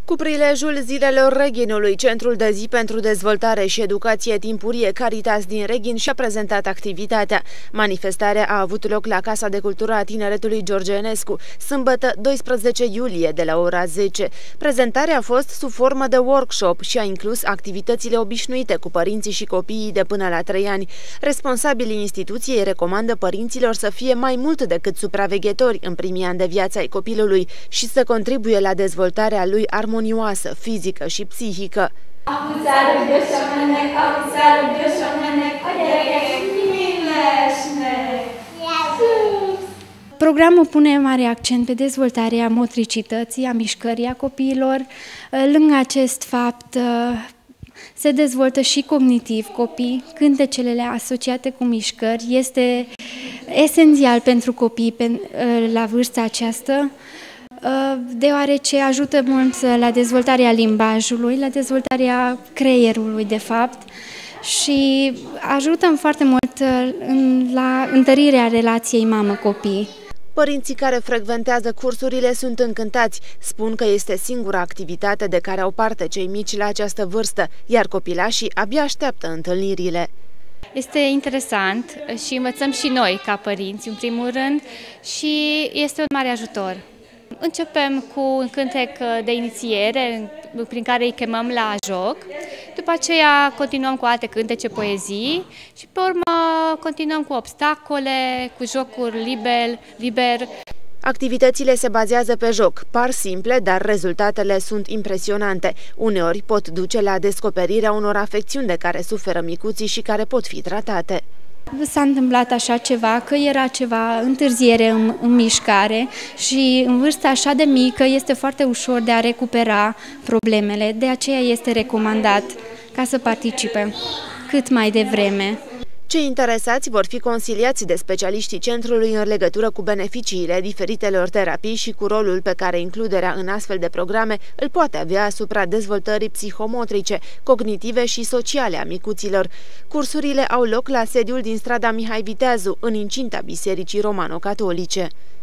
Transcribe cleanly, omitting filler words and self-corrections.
Cu prilejul Zilelor Reghinului, Centrul de Zi pentru Dezvoltare și Educație Timpurie Caritas din Reghin și-a prezentat activitatea. Manifestarea a avut loc la Casa de Cultură a Tineretului George Enescu, sâmbătă 12 iulie de la ora 10. Prezentarea a fost sub formă de workshop și a inclus activitățile obișnuite cu părinții și copiii de până la 3 ani. Responsabilii instituției recomandă părinților să fie mai mult decât supraveghetori în primii ani de viață ai copilului și să contribuie la dezvoltarea lui armonioasă, fizică și psihică. Programul pune mare accent pe dezvoltarea motricității, a mișcării a copiilor. Lângă acest fapt, se dezvoltă și cognitiv copii. Cântecele asociate cu mișcări este esențial pentru copii la vârsta aceasta, deoarece ajută mult la dezvoltarea limbajului, la dezvoltarea creierului, de fapt, și ajută foarte mult la întărirea relației mamă-copii. Părinții care frecventează cursurile sunt încântați, spun că este singura activitate de care au parte cei mici la această vârstă, iar copilașii abia așteaptă întâlnirile. Este interesant și învățăm și noi ca părinți, în primul rând, și este un mare ajutor. Începem cu un cântec de inițiere prin care îi chemăm la joc, după aceea continuăm cu alte cântece, poezii și pe urmă continuăm cu obstacole, cu jocuri liber. Activitățile se bazează pe joc, par simple, dar rezultatele sunt impresionante. Uneori pot duce la descoperirea unor afecțiuni de care suferă micuții și care pot fi tratate. S-a întâmplat așa ceva, că era ceva întârziere în mișcare și în vârsta așa de mică este foarte ușor de a recupera problemele, de aceea este recomandat ca să participe cât mai devreme. Cei interesați vor fi consiliați de specialiștii centrului în legătură cu beneficiile diferitelor terapii și cu rolul pe care includerea în astfel de programe îl poate avea asupra dezvoltării psihomotrice, cognitive și sociale a micuților. Cursurile au loc la sediul din strada Mihai Viteazu, în incinta Bisericii Romano-Catolice.